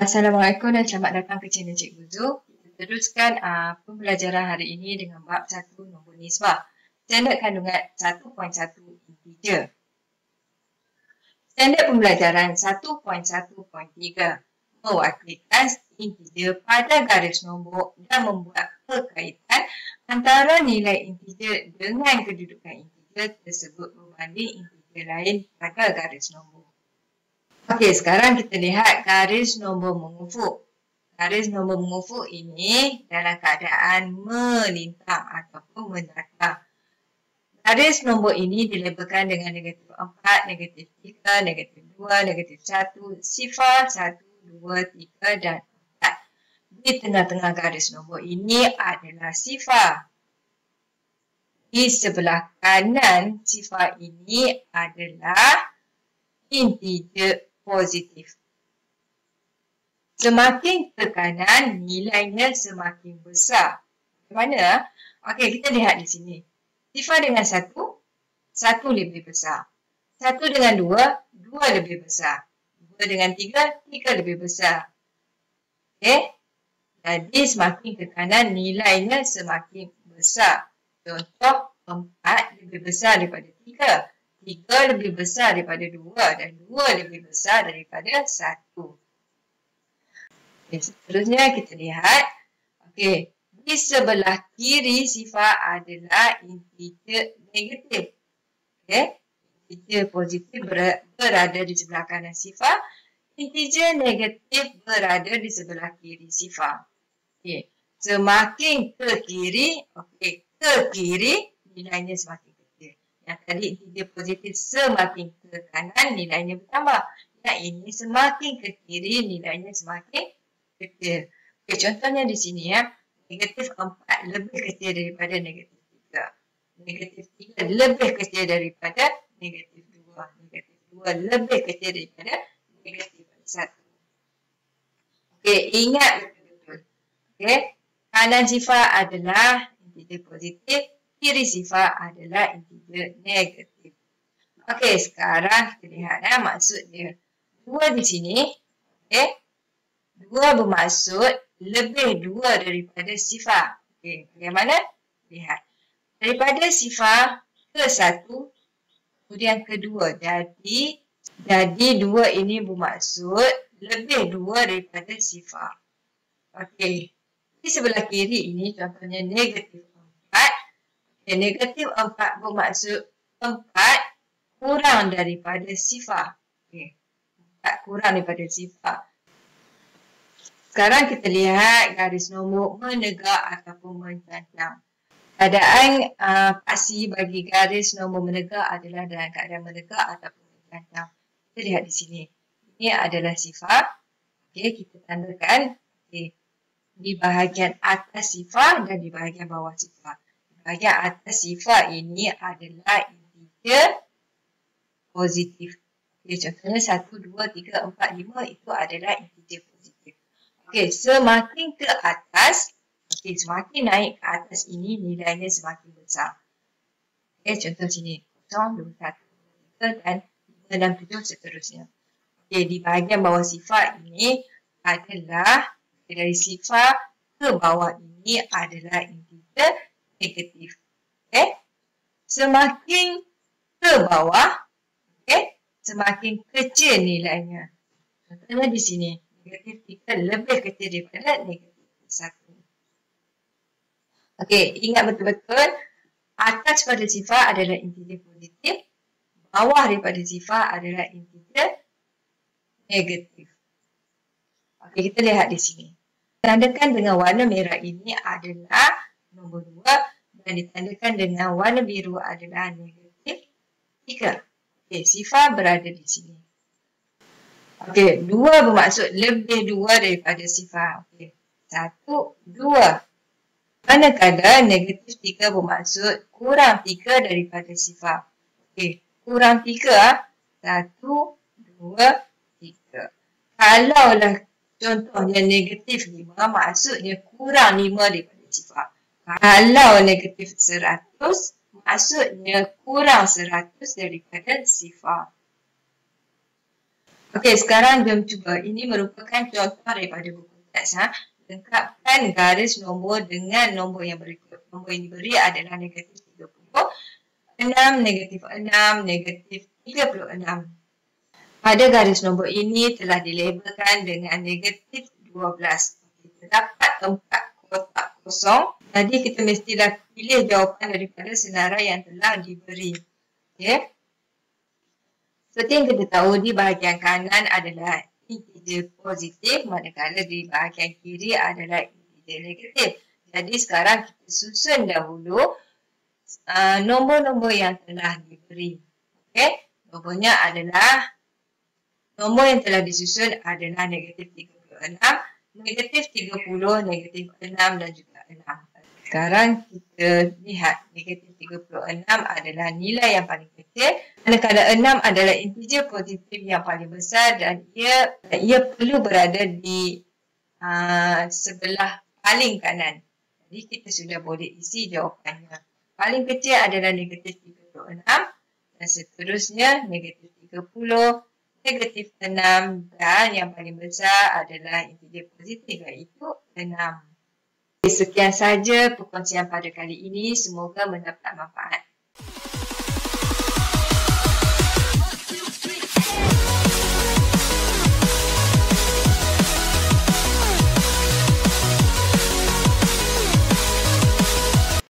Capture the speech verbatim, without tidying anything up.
Assalamualaikum dan selamat datang ke channel Cikgu Zu. Kita teruskan uh, pembelajaran hari ini dengan bab satu nombor nisbah. Standard kandungan satu titik satu integer. Standard pembelajaran satu titik satu titik tiga mewakilkan integer pada garis nombor dan membuat perkaitan antara nilai integer dengan kedudukan integer tersebut berbanding integer lain pada garis nombor. Okey, sekarang kita lihat garis nombor mengufuk. Garis nombor mengufuk ini dalam keadaan melintang ataupun mendatar. Garis nombor ini dilabelkan dengan negatif empat, negatif tiga, negatif dua, negatif satu, sifar satu, dua, tiga dan empat. Di tengah-tengah garis nombor ini adalah sifar. Di sebelah kanan sifar ini adalah integer positif. Semakin ke kanan, nilainya semakin besar. Bagaimana? Okey, kita lihat di sini. Sifar dengan satu, satu lebih besar. Satu dengan dua, dua lebih besar. Dua dengan tiga, tiga lebih besar. Okey? Jadi semakin ke kanan, nilainya semakin besar. Contoh, empat lebih besar daripada tiga. Tiga lebih besar daripada dua dan dua lebih besar daripada satu. Okay, seterusnya kita lihat. Okey, di sebelah kiri sifar adalah integer negatif. Okey, integer positif berada di sebelah kanan sifar. Integer negatif berada di sebelah kiri sifar. Okey, semakin ke kiri, okey, ke kiri nilainya semakin. Yang tadi integer positif semakin ke kanan nilainya bertambah. Yang ini semakin ke kiri nilainya semakin kecil. Okay, contohnya di sini ya. Negatif empat lebih kecil daripada negatif tiga. Negatif tiga lebih kecil daripada negatif dua. Negatif dua lebih kecil daripada negatif satu. Okey, ingat betul-betul. Okey, kanan sifar adalah integer positif. Kiri sifar adalah integer negatif. Okey, sekarang kita lihat ya, maksud dia. Dua di sini. Okey. Dua bermaksud lebih dua daripada sifar. Okey, bagaimana? Lihat. Daripada sifar ke satu, kemudian kedua. Jadi, jadi dua ini bermaksud lebih dua daripada sifar. Okey. Di sebelah kiri ini contohnya negatif. Okay, negatif empat bermaksud empat kurang daripada sifar. Okay. empat kurang daripada sifar. Sekarang kita lihat garis nombor menegak ataupun mencanjang. Keadaan uh, pasti bagi garis nombor menegak adalah dalam keadaan menegak ataupun mencanjang. Kita lihat di sini. Ini adalah sifar. Okay, kita tandakan okay, di bahagian atas sifar dan di bahagian bawah sifar. Bahagian atas sifar ini adalah integer positif. Okay, contohnya satu, dua, tiga, empat, lima itu adalah integer positif. Okey, semakin ke atas, okay, semakin naik ke atas ini nilainya semakin besar. Okey, contoh sini. kosong, dua, satu, tiga dan lima, enam, tujuh seterusnya. Okey, di bahagian bawah sifar ini adalah dari sifar ke bawah ini adalah integer negatif. Okey. Semakin ke bawah, okey, semakin kecil nilainya. Contohnya di sini, negatif tiga lebih kecil daripada negatif satu. Okey, ingat betul-betul atas pada sifar adalah integer positif, bawah daripada sifar adalah integer negatif. Okey, kita lihat di sini. Tandakan dengan warna merah ini adalah nombor dua dan ditandakan dengan warna biru adalah negatif tiga. Okey, sifar berada di sini. Okey, dua bermaksud lebih dua daripada sifar. Okey, satu, dua. Manakala negatif tiga bermaksud kurang tiga daripada sifar. Okey, kurang tiga, satu, dua, tiga. Kalaulah contohnya negatif lima, maksudnya kurang lima daripada sifar. Kalau negatif seratus, maksudnya kurang seratus daripada sifar. Okey, sekarang jom cuba. Ini merupakan contoh daripada buku teks. Ha? Lengkapkan garis nombor dengan nombor yang berikut. Nombor yang diberi adalah negatif tiga puluh enam, negatif enam, negatif tiga puluh enam. Pada garis nombor ini telah dilabelkan dengan negatif dua belas. Terdapat empat kotak kosong. Jadi kita mestilah pilih jawapan daripada senarai yang telah diberi. Okay. Seperti yang kita tahu, di bahagian kanan adalah integer positif, manakala di bahagian kiri adalah integer negatif. Jadi sekarang kita susun dahulu uh, nombor-nombor yang telah diberi. Okay. Nombornya adalah, nombor yang telah disusun adalah negatif tiga puluh enam, negatif tiga puluh, negatif enam dan juga enam. Sekarang kita lihat negatif tiga puluh enam adalah nilai yang paling kecil, manakala enam adalah integer positif yang paling besar dan ia ia perlu berada di uh, sebelah paling kanan. Jadi kita sudah boleh isi jawapannya. Paling kecil adalah negatif tiga puluh enam dan seterusnya negatif tiga puluh, negatif enam dan yang paling besar adalah integer positif iaitu enam. Sekian saja perkongsian pada kali ini. Semoga mendapat manfaat.